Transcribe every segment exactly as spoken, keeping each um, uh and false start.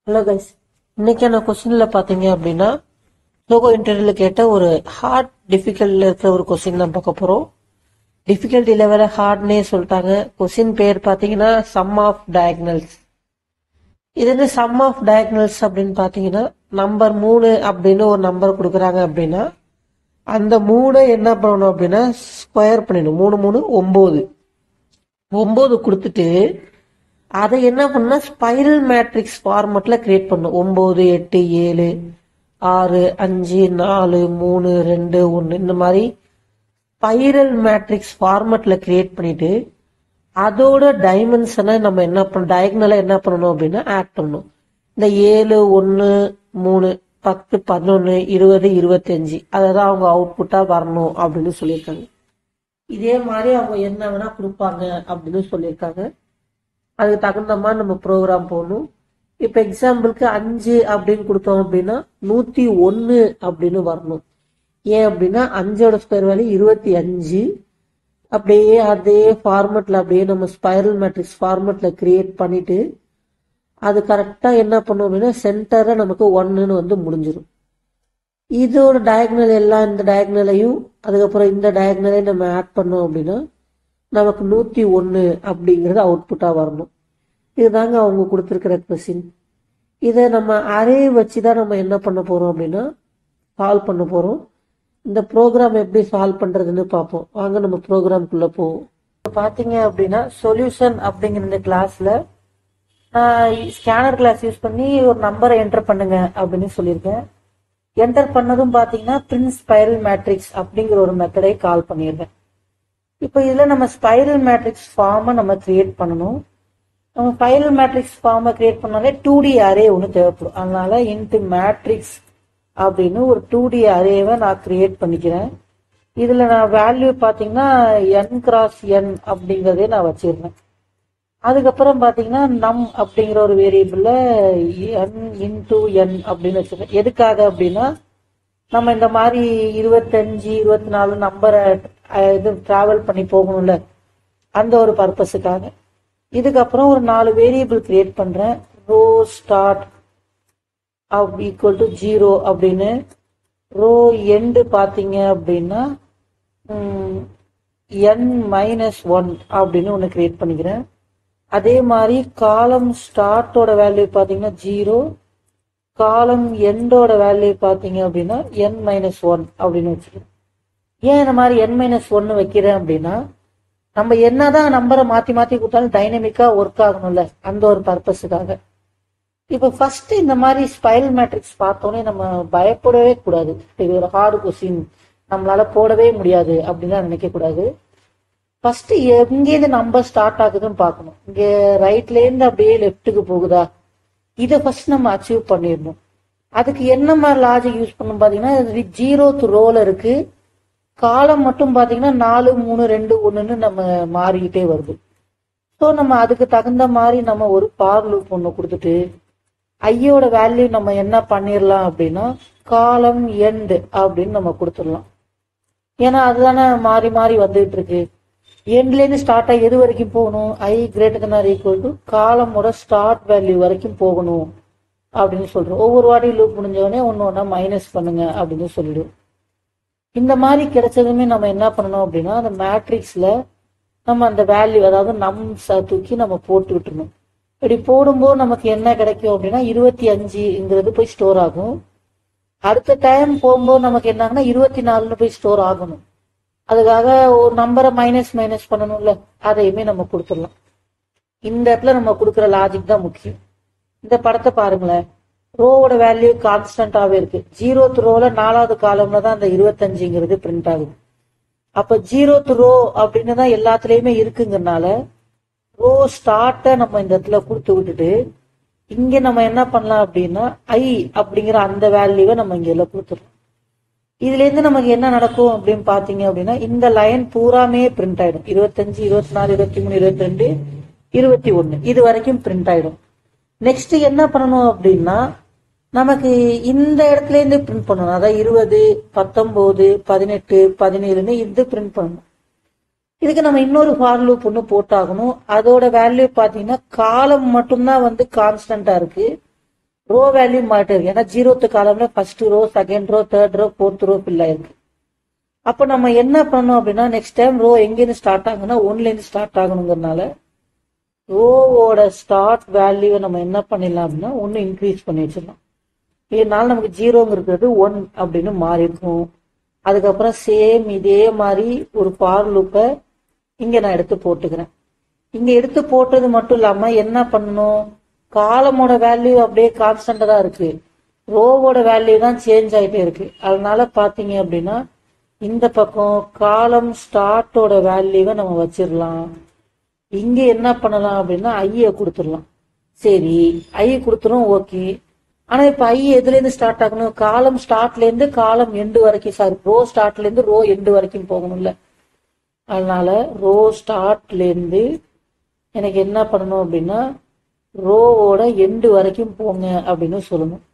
Hello guys, இன்னைக்கான கொஸ்டின்ல பாத்தீங்க அப்படின்னா லோகோ இன்டர்வியூல கேட்ட ஒரு ஹார்ட் டிஃபிகல்ட்ல இருக்கிற ஒரு கொஸ்டின் தான் பார்க்க போறோம். டிஃபிகல்ட்டி லெவல ஹார்ட்னே சொல்லிட்டாங்க. கொஸ்டின் பேர் பாத்தீங்கன்னா சம் ஆஃப் டயக்னல்ஸ். இது வந்து சம் ஆஃப் டயக்னல்ஸ் அப்படின்னு பாத்தீங்கன்னா நம்பர் மூணு அப்படின்னு ஒரு நம்பர் கொடுக்குறாங்க அப்படின்னா அந்த மூணு என்ன பண்ணணும் அப்படின்னா ஸ்கொயர் பண்ணிடணும். மூணு மூணு ஒன்பது ஒன்பது கொடுத்துட்டு அதை என்ன பண்ணா ஸ்பைரல் மேட்ரிக்ஸ் ஃபார்மட்ல கிரியேட் பண்ணும். ஒன்பது எட்டு ஏழு ஆறு அஞ்சு நாலு மூணு ரெண்டு ஒன்னு இந்த மாதிரி ஸ்பைரல் மேட்ரிக்ஸ் ஃபார்மட்ல கிரியேட் பண்ணிட்டு அதோட டைமென்ஷனை நம்ம என்ன பண்ண டயக்னலா என்ன பண்ணணும் அப்படின்னா ஆட் பண்ணணும். இந்த ஏழு ஒன்னு மூணு பத்து பதினொன்னு இருபது இருபத்தி அஞ்சு அதான் அவங்க அவுட்புட்டா வரணும் அப்படின்னு சொல்லியிருக்காங்க. இதே மாதிரி அவங்க என்ன வேணா கொடுப்பாங்க அப்படின்னு சொல்லியிருக்காங்க. அதுக்கு தகுந்த மாதிரி நம்ம ப்ரோக்ராம் போகணும். இப்ப எக்ஸாம்பிளுக்கு அஞ்சு அப்படின்னு கொடுத்தோம் அப்படின்னா நூத்தி ஒன்னு அப்படின்னு வரணும். ஏன் அப்படின்னா அஞ்சோட ஸ்கொயர் வேல்யூ இருபத்தி அஞ்சு. அப்படியே அதே ஃபார்மெட்ல அப்படியே நம்ம ஸ்பைரல் மேட்ரிக்ஸ் ஃபார்மெட்ல கிரியேட் பண்ணிட்டு அது கரெக்டா என்ன பண்ணும் அப்படின்னா சென்டரை நமக்கு ஒன்னுன்னு வந்து முடிஞ்சிடும். இதோட டயக்னல் எல்லாம் இந்த டயக்னலையும் அதுக்கப்புறம் இந்த டயக்னலையும் நம்ம ஆட் பண்ணோம் அப்படின்னா நமக்கு நூத்தி ஒன்னு அப்படிங்கிறது அவுட்புட்டா வரணும். இதுதாங்க அவங்க கொடுத்துருக்கிற கொஸ்டின். இதை நம்ம அரே வச்சுதான் நம்ம என்ன பண்ண போறோம் அப்படின்னா சால்வ் பண்ண போறோம். இந்த ப்ரோக்ராம் எப்படி சால்வ் பண்றதுன்னு பார்ப்போம். வாங்க நம்ம ப்ரோக்ராம்குள்ள போவோம். பாத்தீங்க அப்படின்னா சொல்யூஷன் அப்படிங்கிற இந்த கிளாஸ்ல ஸ்கேனர் கிளாஸ் யூஸ் பண்ணி ஒரு நம்பரை என்டர் பண்ணுங்க அப்படின்னு சொல்லியிருக்கேன். என்டர் பண்ணதும் பாத்தீங்கன்னா பிரிண்ட் ஸ்பைரல் மேட்ரிக்ஸ் அப்படிங்கிற ஒரு மெத்தடை கால் பண்ணியிருக்கேன். இப்போ இதுல நம்ம ஸ்பைரல் மேட்ரிக்ஸ் ஃபார்மை நம்ம கிரியேட் பண்ணணும். நம்ம ஸ்பைரல் மேட்ரிக்ஸ் ஃபார்மை கிரியேட் பண்ணாலே டூ டி அரே ஒன்று தேவைப்படும். அதனால இன்ட்டு மேட்ரிக்ஸ் அப்படின்னு ஒரு டூ டி அரேவை நான் கிரியேட் பண்ணிக்கிறேன். இதுல நான் வேல்யூ பாத்தீங்கன்னா என் கிராஸ் என் அப்படிங்கறதே நான் வச்சிருந்தேன். அதுக்கப்புறம் பாத்தீங்கன்னா நம் அப்படிங்கிற ஒரு வேரியபிள்ல என் இன்டூ என் அப்படின்னு வச்சிருக்கேன். எதுக்காக அப்படின்னா நம்ம இந்த மாதிரி இருபத்தஞ்சு இருபத்தி நாலு நம்பரை இது டிராவல் பண்ணி போகணும்ல, அந்த ஒரு பர்பஸுக்காக. இதுக்கப்புறம் ஒரு நாலு வேரியபிள் கிரியேட் பண்றேன். Row start equal to zero அப்படின்னு, ரோ எண்டு பாத்தீங்க அப்படின்னா என் மைனஸ் ஒன் அப்படின்னு ஒன்று கிரியேட் பண்ணிக்கிறேன். அதே மாதிரி காலம் ஸ்டார்டோட வேல்யூ பாத்தீங்கன்னா ஜீரோ, காலம் எண்டோட வேல்யூ பாத்தீங்க அப்படின்னா என் மைனஸ் ஒன் அப்படின்னு வச்சுக்கிறேன். ஏன் இந்த மாதிரி என் மைனஸ் ஒன்னு வைக்கிறேன் அப்படின்னா நம்ம என்னதான் நம்பரை மாத்தி மாத்தி கொடுத்தாலும் டைனமிக்கா ஒர்க் ஆகணும்ல, அந்த ஒரு பர்பஸுக்காக. இப்ப ஃபர்ஸ்ட் இந்த மாதிரி ஸ்பைரல் மேட்ரிக்ஸ் பார்த்தோன்னே நம்ம பயப்படவே கூடாது. இது ஒரு ஹார்டு கொஸ்டின் நம்மளால போடவே முடியாது அப்படின்னு நினைக்க கூடாது. ஃபர்ஸ்ட் எங்கேருந்து நம்பர் ஸ்டார்ட் ஆகுதுன்னு பார்க்கணும். இங்க ரைட்ல இருந்து அப்படியே லெப்டுக்கு போகுதா, இதை ஃபர்ஸ்ட் நம்ம அச்சீவ் பண்ணிடணும். அதுக்கு என்ன மாதிரி லாஜிக் யூஸ் பண்ணணும் பாத்தீங்கன்னா ஜீரோத் ரோல இருக்கு, காலம் மட்டும் பாத்தீங்கன்னா நாலு மூணு ரெண்டு ஒண்ணுன்னு நம்ம மாறிக்கிட்டே வருது. ஸோ நம்ம அதுக்கு தகுந்த மாதிரி நம்ம ஒரு ஃபார் லூப் ஒன்று கொடுத்துட்டு ஐயோட வேல்யூ நம்ம என்ன பண்ணிடலாம் அப்படின்னா காலம் எண்ட் அப்படின்னு நம்ம கொடுத்துடலாம். ஏன்னா அதுதானே மாறி மாறி வந்துகிட்டு இருக்கு. எண்ட்ல இருந்து ஸ்டார்ட் ஆகி எது வரைக்கும் போகணும், I greater than R equal to காலமோட ஸ்டார்ட் வேல்யூ வரைக்கும் போகணும் அப்படின்னு சொல்றோம். ஒவ்வொரு வாட்டியும் லூப் முடிஞ்சவொடனே ஒன்னு ஒன்னா மைனஸ் பண்ணுங்க அப்படின்னு சொல்லிடுவோம். இந்த மாதிரி கிடைச்சதுமே நம்ம என்ன பண்ணணும் அப்படின்னா அந்த மேட்ரிக்ஸ்ல நம்ம அந்த வேல்யூ அதாவது நம்ஸ் தூக்கி நம்ம போட்டு விட்டுணும். இப்படி போடும்போது நமக்கு என்ன கிடைக்கும் அப்படின்னா இருபத்தி அஞ்சுங்கிறது போய் ஸ்டோர் ஆகும். அடுத்த டைம் போகும்போது நமக்கு என்ன ஆகுனா இருபத்தி நாலுன்னு போய் ஸ்டோர் ஆகணும். அதுக்காக ஒரு நம்பரை மைனஸ் மைனஸ் பண்ணணும்ல, அதையுமே நம்ம கொடுத்துடலாம். இந்த இடத்துல நம்ம கொடுக்குற லாஜிக் தான் முக்கியம். இந்த படத்தை பாருங்களேன், ரோவோட வேல்யூ கான்ஸ்டன்டாவே இருக்கு. ஜீரோத் ரோல நாலாவது காலம்ல தான் அந்த இருபத்தஞ்சுங்கிறது பிரிண்ட் ஆகுது. அப்ப ஜீரோத் ரோ அப்படின்னு தான் எல்லாத்துலயுமே இருக்குங்கிறதுனால ரோ ஸ்டார்ட்ட நம்ம இந்த இடத்துல கொடுத்து விட்டுட்டு இங்க நம்ம என்ன பண்ணலாம் அப்படின்னா ஐ அப்படிங்கிற அந்த வேல்யூவை நம்ம இங்க எல்லாம் கொடுத்துடலாம். இதுல இருந்து நமக்கு என்ன நடக்கும் அப்படின்னு பாத்தீங்க அப்படின்னா இந்த லைன் பூராமே பிரிண்ட் ஆயிடும். இருபத்தஞ்சு இருபத்தி நாலு இருபத்தி மூணு இருபத்தி ரெண்டு இருபத்தி ஒண்ணு இது வரைக்கும் பிரிண்ட் ஆயிடும். நெக்ஸ்ட் என்ன பண்ணணும் அப்படின்னா நமக்கு இந்த இடத்துல இருந்து பிரிண்ட் பண்ணணும். அதாவது இருபது பத்தொன்பது பதினெட்டு பதினேழுன்னு இது பிரிண்ட் பண்ணணும். இதுக்கு நம்ம இன்னொரு ஃபார் லூப் ஒன்று போட்டாகணும். அதோட வேல்யூ பாத்தீங்கன்னா காலம் மட்டும்தான் வந்து கான்ஸ்டன்டா இருக்கு, ரோ வேல்யூ மாறிட்டே இருக்கு. ஏன்னா ஜீரோத்து காலம்ல first row, second row, third row, fourth row fill ஆயிருக்கு. அப்ப நம்ம என்ன பண்ணணும் அப்படின்னா நெக்ஸ்ட் டைம் ரோ எங்கேருந்து ஸ்டார்ட் ஆகுன்னா ஒன்ல இருந்து ஸ்டார்ட் ஆகணுங்கிறதுனால ரோவோட ஸ்டார்ட் வேல்யூவை நம்ம என்ன பண்ணிடலாம் அப்படின்னா ஒன்னு இன்க்ரீஸ் பண்ணி வச்சிடலாம். இதனால நமக்கு ஜீரோங்கிறது ஒன் அப்படின்னு மாறி இருக்கும். அதுக்கப்புறம் சேம் இதே மாதிரி ஒரு ஃபார் லூப்பை இங்க நான் எடுத்து போட்டுக்கிறேன். இங்க எடுத்து போட்டது மட்டும் இல்லாம என்ன பண்ணணும், காலமோட வேல்யூ அப்படியே கான்ஸ்டன்டா தான் இருக்கு, ரோவோட வேல்யூ தான் சேஞ்ச் ஆயிட்டே இருக்கு. அதனால பாத்தீங்க அப்படின்னா இந்த பக்கம் காலம் ஸ்டார்டோட வேல்யூவை நம்ம வச்சிடலாம். இங்க என்ன பண்ணலாம் அப்படின்னா ஐய கொடுத்துடலாம். சரி ஐ கொடுத்துரும், ஓகே. ஆனா இப்ப ஐ எதுல இருந்து ஸ்டார்ட் ஆகணும், காலம் ஸ்டார்ட்ல இருந்து காலம் எண்டு வரைக்கும், சாரி ரோ ஸ்டார்ட்ல இருந்து ரோ எண்டு வரைக்கும் போகணும்ல. அதனால ரோ ஸ்டார்ட்ல இருந்து எனக்கு என்ன பண்ணணும் அப்படின்னா ரோவோட எண்டு வரைக்கும் போங்க அப்படின்னு சொல்லணும்.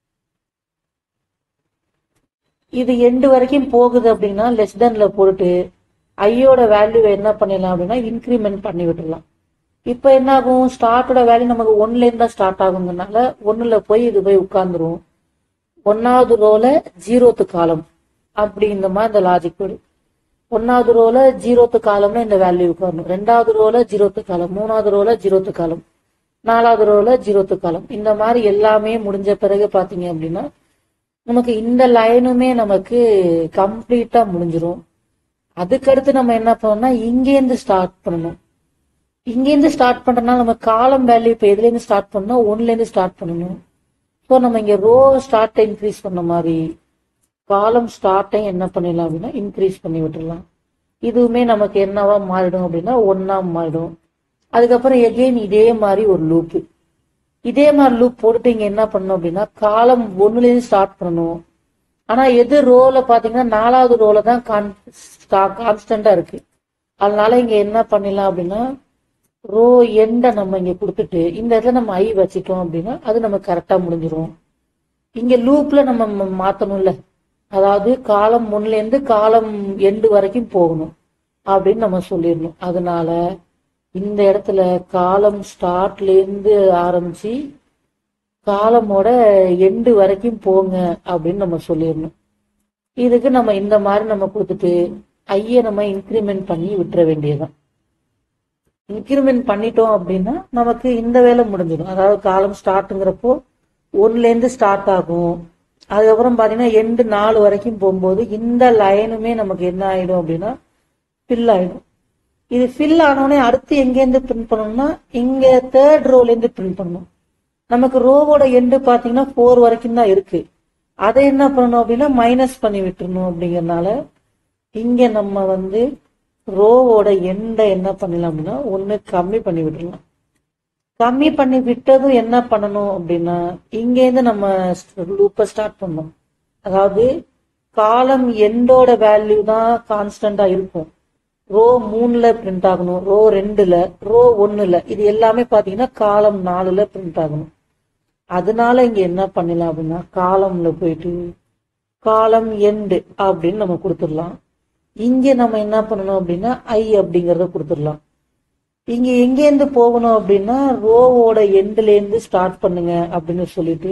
இது எண்டு வரைக்கும் போகுது அப்படின்னா லெஸ் தென்ல போட்டு ஐயோட வேல்யூவை என்ன பண்ணிடலாம் அப்படின்னா இன்க்ரிமெண்ட் பண்ணி விட்டுடலாம். இப்ப என்ன ஆகும், ஸ்டார்டோட வேல்யூ நமக்கு ஒன்ல இருந்தா ஸ்டார்ட் ஆகுங்கனால ஒன்னுல போய் இது போய் உட்கார்ந்துரும். ஒன்னாவது ரோல ஜீரோத்து காலம் அப்படி இந்த மாதிரி இந்த லாஜிக் போடு. ஒன்னாவது ரோல ஜீரோத்து காலம்னா இந்த வேல்யூ உட்காரணும், ரெண்டாவது ரோல ஜீரோத்து காலம், மூணாவது ரோல ஜீரோத்து காலம், நாலாவது ரோல ஜீரோத்து காலம். இந்த மாதிரி எல்லாமே முடிஞ்ச பிறகு பாத்தீங்க அப்படின்னா நமக்கு இந்த லைனுமே நமக்கு கம்ப்ளீட்டா முடிஞ்சிரும். அதுக்கடுத்து நம்ம என்ன பண்ணோம்னா இங்கேருந்து ஸ்டார்ட் பண்ணணும். இங்கேருந்து ஸ்டார்ட் பண்றதுனால நம்ம காலம் வேல்யூ இப்ப எதுல இருந்து ஸ்டார்ட் பண்ணணும், ஒன்ல இருந்து ஸ்டார்ட் பண்ணணும். ஸோ நம்ம இங்க ரோ ஸ்டார்ட்டை இன்க்ரீஸ் பண்ண மாதிரி காலம் ஸ்டார்ட்டை என்ன பண்ணிடலாம் அப்படின்னா இன்க்ரீஸ் பண்ணி விட்டுடலாம். இதுவுமே நமக்கு என்னவா மாறிடும் அப்படின்னா ஒன்னா மாறிடும். அதுக்கப்புறம் எகெயின் இதே மாதிரி ஒரு லூப், இதே மாதிரி லூப் போட்டுட்டு இங்க என்ன பண்ணணும் அப்படின்னா காலம் ஒன்னுல இருந்து ஸ்டார்ட் பண்ணணும். ஆனா எது ரோல பாத்தீங்கன்னா நாலாவது ரோல தான் கான்ஸ்டன்டா இருக்கு. அதனால இங்க என்ன பண்ணிடலாம் அப்படின்னா ரோ எண்ட நம்ம இங்க கொடுத்துட்டு இந்த இடத்துல நம்ம ஐ வச்சுட்டோம் அப்படின்னா அது நம்ம கரெக்டா முடிஞ்சிரும். இங்க லூப்ல நம்ம மாத்தணும்ல, அதாவது காலம் ஒன்னுல இருந்து காலம் எண்டு வரைக்கும் போகணும் அப்படின்னு நம்ம சொல்லிடணும். அதனால இந்த இடத்துல காலம் ஸ்டார்ட்ல இருந்து ஆரம்பிச்சு காலமோட எண்டு வரைக்கும் போங்க அப்படின்னு நம்ம சொல்லிடணும். இதுக்கு நம்ம இந்த மாதிரி நம்ம கொடுத்துட்டு ஐய நம்ம இன்க்ரிமெண்ட் பண்ணி விட்டுற வேண்டியதுதான். இன்க்ரிமெண்ட் பண்ணிட்டோம் அப்படின்னா நமக்கு இந்த வேலை முடிஞ்சிடும். அதாவது காலம் ஸ்டார்ட்ங்கிறப்போ ஒன்னுல இருந்து ஸ்டார்ட் ஆகும். அதுக்கப்புறம் பாத்தீங்கன்னா எண்டு நாலு வரைக்கும் போகும்போது இந்த லைனுமே நமக்கு என்ன ஆயிடும் அப்படின்னா ஃபில் ஆயிடும். இது ஃபில் ஆனோடனே அடுத்து எங்கேருந்து பிரிண்ட் பண்ணணும்னா இங்க தேர்ட் ரோல இருந்து பிரிண்ட் பண்ணணும். நமக்கு ரோவோட எண்டு பாத்தீங்கன்னா போர் வரைக்கும் தான் இருக்கு. அதை என்ன பண்ணணும் அப்படின்னா மைனஸ் பண்ணி விட்டுறணும். அப்படிங்கறதுனால இங்க நம்ம வந்து ரோவோட எண்டை என்ன பண்ணலாம் அப்படின்னா ஒண்ணு கம்மி பண்ணி விட்டுடலாம். கம்மி பண்ணி விட்டதும் என்ன பண்ணணும் அப்படின்னா இங்க இருந்து நம்ம லூப்பை ஸ்டார்ட் பண்ணணும். அதாவது காலம் எண்டோட வேல்யூ தான் கான்ஸ்டன்டா இருக்கும். ரோ மூணுல பிரிண்ட் ஆகணும், ரோ ரெண்டுல, ரோ ஒண்ணுல, இது எல்லாமே பாத்தீங்கன்னா காலம் நாலுல பிரிண்ட் ஆகணும். அதனால இங்க என்ன பண்ணலாம் அப்படின்னா காலம்ல போயிட்டு காலம் எண்டு அப்படின்னு நம்ம கொடுத்துடலாம். இங்க நம்ம என்ன பண்ணணும் அப்படின்னா ஐ அப்படிங்கறத கொடுத்துடலாம். இங்க எங்கேருந்து போகணும் அப்படின்னா ரோவோட எண்ட்ல இருந்து ஸ்டார்ட் பண்ணுங்க அப்படின்னு சொல்லிட்டு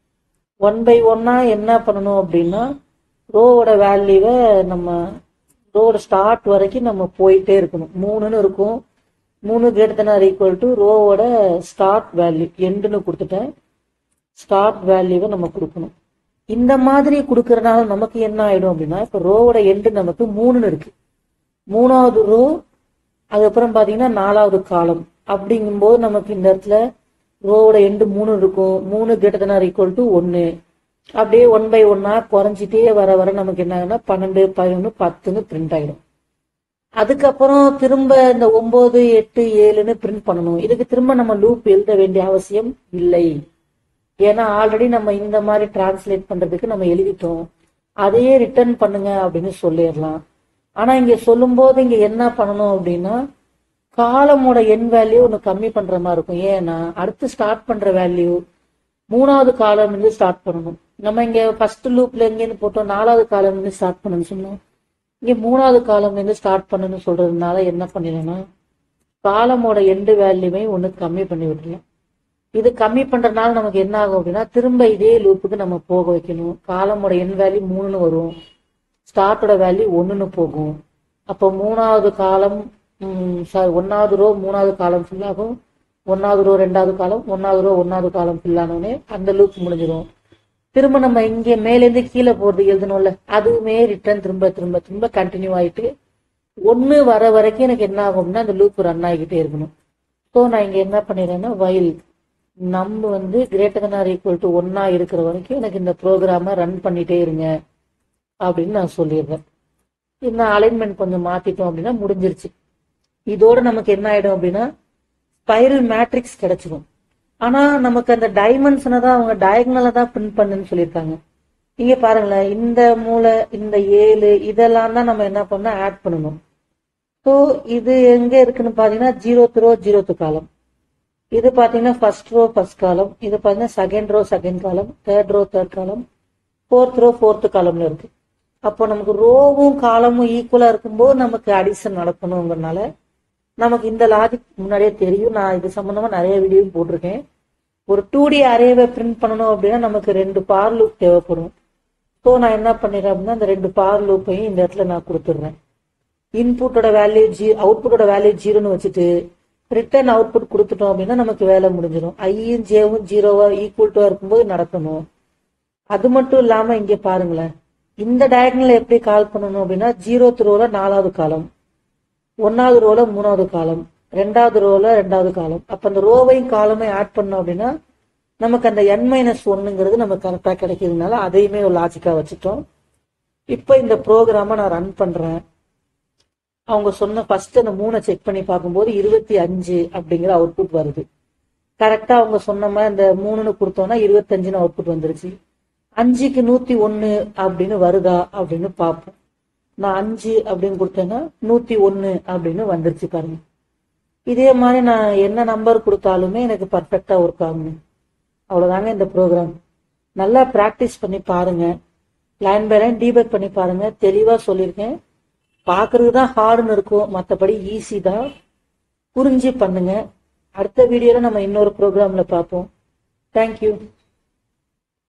ஒன் பை ஒன்னா என்ன பண்ணணும் அப்படின்னா ரோவோட வேல்யூவை நம்ம ரோவோட ஸ்டார்ட் வரைக்கும் நம்ம போயிட்டே இருக்கணும். மூணுன்னு இருக்கும், மூணு greater then R equal to ரோவோட ஸ்டார்ட் வேல்யூ எண்டுன்னு கொடுத்துட்டேன். ஸ்டார்ட் வேல்யூவை நம்ம கொடுக்கணும். இந்த மாதிரி கொடுக்கறதுனால நமக்கு என்ன ஆயிடும் அப்படின்னா இப்ப ரோவோட எண்டு நமக்கு மூணுன்னு இருக்கு, மூணாவது ரோ, அதுக்கப்புறம் பாத்தீங்கன்னா நாலாவது காலம். அப்படிங்கும்போது நமக்கு இந்த இடத்துல ரோவோட எண்டு மூணு இருக்கும், மூணு greater then R equal to ஒன்னு. அப்படியே ஒன் பை ஒன்னா குறைஞ்சிட்டே வர வர நமக்கு என்ன ஆகுதுன்னா பன்னெண்டு பதினொன்னு பத்துன்னு பிரிண்ட் ஆயிடும். அதுக்கப்புறம் திரும்ப இந்த ஒன்பது எட்டு ஏழுன்னு பிரிண்ட் பண்ணணும். இதுக்கு திரும்ப நம்ம லூப் எழுத வேண்டிய அவசியம் இல்லை. ஏன்னா ஆல்ரெடி நம்ம இந்த மாதிரி டிரான்ஸ்லேட் பண்றதுக்கு நம்ம எழுதிட்டோம். அதையே ரிட்டர்ன் பண்ணுங்க அப்படின்னு சொல்லிடலாம். ஆனா இங்க சொல்லும் போது இங்க என்ன பண்ணணும் அப்படின்னா காலமோட எண் வேல்யூ ஒன்று கம்மி பண்ற மாதிரி இருக்கும். ஏன்னா அடுத்து ஸ்டார்ட் பண்ற வேல்யூ மூணாவது காலம் இருந்து ஸ்டார்ட் பண்ணணும். நம்ம இங்க ஃபர்ஸ்ட் லூப்ல எங்கேருந்து போட்டோம், நாலாவது காலம் இருந்து ஸ்டார்ட் பண்ணணும்னு சொன்னோம். இங்க மூணாவது காலம் இருந்து ஸ்டார்ட் பண்ணணும்னு சொல்றதுனால என்ன பண்ணிடலாம், காலமோட எண்டு வேல்யூவை ஒண்ணு கம்மி பண்ணி விட்டுலாம். இது கம்மி பண்றதுனால நமக்கு என்ன ஆகும் அப்படின்னா திரும்ப இதே லூப்புக்கு நம்ம போக வைக்கணும். காலமோட என் வேல்யூ மூணுன்னு வரும், ஸ்டார்டோட வேல்யூ ஒண்ணுன்னு போகும். அப்போ மூணாவது காலம் சாரி ஒன்னாவது ரோ மூணாவது காலம் ஃபுல்லாகும், ஒன்னாவது ரோ ரெண்டாவது காலம், ஒன்னாவது ரோ ஒன்னாவது காலம் ஃபுல்லானோடனே அந்த லூப் முடிஞ்சிடும். திரும்ப நம்ம இங்கே மேலேருந்து கீழே போறது எழுதணும்ல, அதுவுமே ரிட்டர்ன் திரும்ப திரும்ப திரும்ப கண்டினியூ ஆயிட்டு ஒன்னு வர வரைக்கும் எனக்கு என்ன ஆகும்னா அந்த லூப் ரன் ஆகிக்கிட்டே இருக்கணும். ஸோ நான் இங்க என்ன பண்ணிடுறேன்னா வயல் நம்ம வந்து greater than R equal to ஒன்னா இருக்கிற வரைக்கும் எனக்கு இந்த ப்ரோக்ராமை ரன் பண்ணிட்டே இருங்க அப்படின்னு நான் சொல்லிடுறேன். இந்த அலைன்மெண்ட் கொஞ்சம் மாத்திட்டோம் அப்படின்னா முடிஞ்சிருச்சு. இதோட நமக்கு என்ன ஆயிடும் அப்படின்னா ஸ்பைரல் மேட்ரிக்ஸ் கிடைச்சிடும். ஆனா நமக்கு அந்த டைமென்ஷனை தான் அவங்க டயகனலை தான் பிரிண்ட் பண்ணுன்னு சொல்லியிருக்காங்க. இங்க பாருங்களேன், இந்த மூளை இந்த ஏழு இதெல்லாம் தான் நம்ம என்ன பண்ண ஆட் பண்ணணும். ஸோ இது எங்க இருக்குன்னு பாத்தீங்கன்னா ஜீரோத் ரோ ஜீரோத்து காலம், இது பாத்தீங்கன்னா ஃபர்ஸ்ட் ரோ ஃபர்ஸ்ட் காலம், இது பாத்தீங்கன்னா second row second column, third row third column, fourth row fourth காலம்ல இருக்கு. அப்போ நமக்கு ரோவும் காலமும் ஈக்குவலா இருக்கும்போது நமக்கு அடிஷன் நடக்கணுங்கிறதுனால நமக்கு இந்த லாஜிக் முன்னாடியே தெரியும். நான் இது சம்பந்தமா நிறைய வீடியோவும் போட்டிருக்கேன். ஒரு டூ டி அரேவை பிரிண்ட் பண்ணணும் அப்படின்னா நமக்கு ரெண்டு பார் லூப் தேவைப்படும். ஸோ நான் என்ன பண்ணிடுறேன் அப்படின்னா அந்த ரெண்டு பார் லூப்பையும் இந்த இடத்துல நான் கொடுத்துடுறேன். இன்புட்டோட வேல்யூ ஜீ அவுட்புட்டோட வேல்யூ ஜீரோன்னு வச்சுட்டு ரிட்டர்ன் அவுட்புட் கொடுத்துட்டோம் அப்படின்னா நமக்கு வேலை முடிஞ்சிடும். ஐயும் ஜேவும் ஜீரோவா ஈக்குவல் டு இருக்கும்போது நடக்கணும். அது மட்டும் இல்லாம இங்க பாருங்களேன், இந்த டயகனல் எப்படி கால் பண்ணணும் அப்படின்னா ஜீரோத் ரோல நாலாவது காலம், ஒன்னாவது ரோல மூணாவது காலம், ரெண்டாவது ரோல ரெண்டாவது காலம். அப்ப அந்த ரோவையும் காலமே ஆட் பண்ணோம் அப்படின்னா நமக்கு அந்த என் மைனஸ் ஒன்னுங்கிறது நமக்கு கரெக்டா கிடைக்கிறதுனால அதையுமே ஒரு லாஜிக்கா வச்சுட்டோம். இப்ப இந்த ப்ரோக்ராம நான் ரன் பண்றேன். அவங்க சொன்ன ஃபர்ஸ்ட் அந்த மூணை செக் பண்ணி பார்க்கும்போது இருபத்தி அஞ்சு அப்படிங்கிற அவுட்புட் வருது. கரெக்டா அவங்க சொன்ன மாதிரி அந்த மூணுன்னு கொடுத்தோம்னா இருபத்தி அஞ்சுன்னு அவுட்புட் வந்துருச்சு. அஞ்சுக்கு நூத்தி ஒன்னு அப்படின்னு வருதா அப்படின்னு பார்ப்போம். நான் அஞ்சு அப்படின்னு கொடுத்தேன்னா நூத்தி ஒன்னு அப்படின்னு வந்துருச்சு பாருங்க. இதே மாதிரி நான் என்ன நம்பர் கொடுத்தாலுமே எனக்கு பர்ஃபெக்டா ஒர்க் ஆகுங்க. அவ்வளவுதாங்க இந்த ப்ரோக்ராம். நல்லா பிராக்டிஸ் பண்ணி பாருங்க, லைன் பை லைன் டீபக் பண்ணி பாருங்க. தெளிவா சொல்லியிருக்கேன். பாக்குறது தான் ஹார்டுன்னு இருக்கும், மற்றபடி ஈஸி தான். புரிஞ்சு பண்ணுங்க. அடுத்த வீடியோல நம்ம இன்னொரு ப்ரோக்ராம்ல பார்ப்போம். தேங்க்யூ.